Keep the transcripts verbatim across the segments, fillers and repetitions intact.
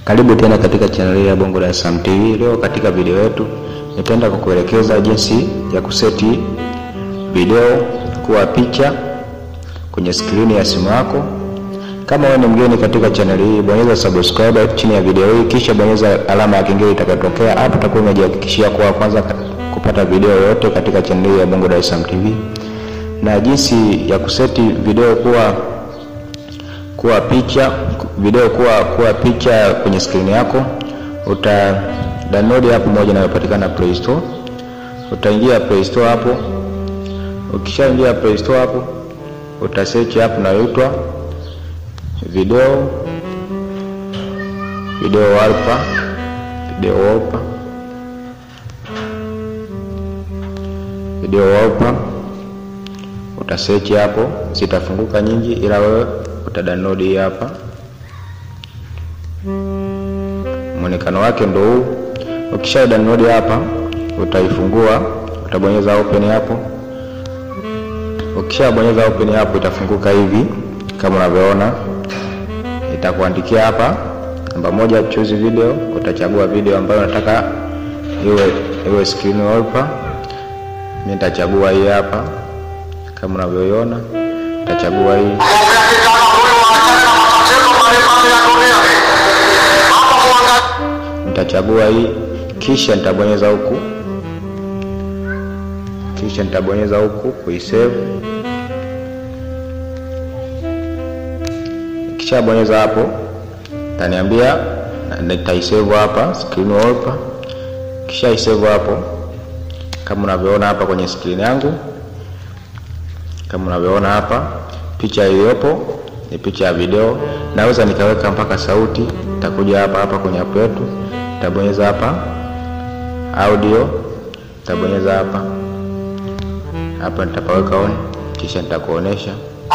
Karibu tena katika channel ya Bongo Dar es Salaam T V. Leo katika video yetu nitaenda kukuelekeza jinsi ya kuseti video kuwa picha kwenye skrini ya simu yako. Kama wewe ni mgeni katika channel hii, bonyeza subscribe chini ya video hii, kisha bonyeza alama ya kengele itakayotokea hapo. Utakuwa umejihakikishia kuwa kwanza kupata video yote katika channel hii ya Bongo Dar es Salaam T V. Na jinsi ya kuseti video kuwa kuwa picha video kuwa kuwa picha kwenye skrini yako, uta download hapo moja inayopatikana Play Store. Utaingia Play Store hapo. Ukishaingia Play Store hapo, uta search hapo na inaitwa video video wallpaper video wallpaper video wallpaper. Uta search hapo, zitafunguka nyingi, ila wewe uta download hii hapa. Muonekano wake ndio huu. Ukisha download hapa, utaifungua, utabonyeza open hapo. Ukisha bonyeza open hapo, itafunguka hivi kama unavyoona. Itakuandikia hapa namba moja, choose video. Utachagua video ambayo unataka iwe iwe screen wallpaper. Mimi nitachagua hii hapa kama unavyoiona. Nitachagua hii. Nitachagua hii, kisha nitabonyeza huku. Kisha nitabonyeza huku kuisave. Kisha bonyeza hapo, taniambia nitaisave hapa screen wallpaper. Kisha isave hapo kama unavyoona hapa kwenye screen yangu. Kama unavyoona hapa, picha iliyopo ni picha ya video. Naweza nikaweka mpaka sauti. Nitakuja hapa hapa kwenye app yetu, nitabonyeza hapa audio, nitabonyeza hapa hapa, nitapaweka on, kisha nitakuonesha.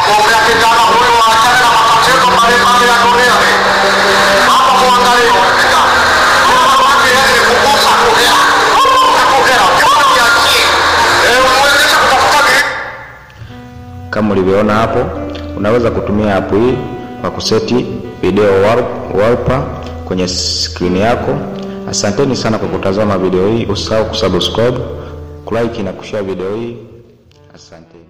Kama ulivyoona hapo, unaweza kutumia app hii kwa kuseti video wallpaper kwenye screen yako. Asanteni sana kwa kutazama video hii. Usisahau kusubscribe, kulike na kushare video hii. Asante.